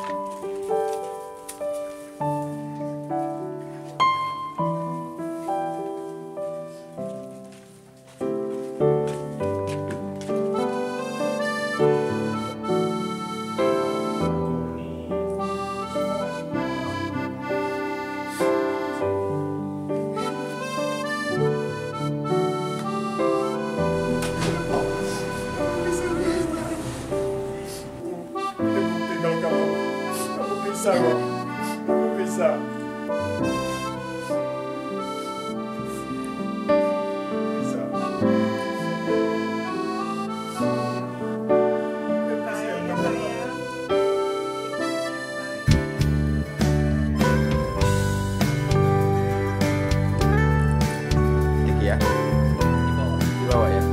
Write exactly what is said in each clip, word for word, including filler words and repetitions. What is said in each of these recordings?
Bisa kok, aku bisa. Bisa. Iki ya, dibawa ya.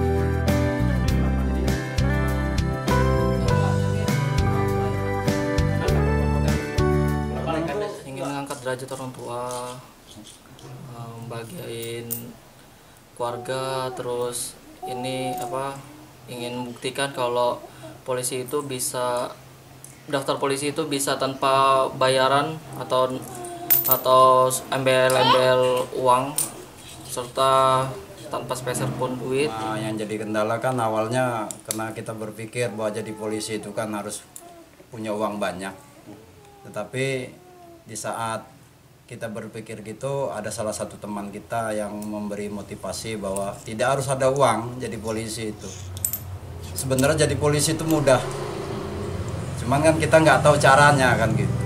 Ingin mengangkat derajat orang tua, membahagiain keluarga, terus ini apa ingin membuktikan kalau polisi itu bisa, daftar polisi itu bisa tanpa bayaran atau atau embel-embel uang serta tanpa sepeser pun duit. Nah, yang jadi kendala kan awalnya karena kita berpikir bahwa jadi polisi itu kan harus punya uang banyak. Tetapi di saat kita berpikir gitu, ada salah satu teman kita yang memberi motivasi bahwa tidak harus ada uang jadi polisi itu. Sebenarnya jadi polisi itu mudah, cuman kan kita nggak tahu caranya kan gitu.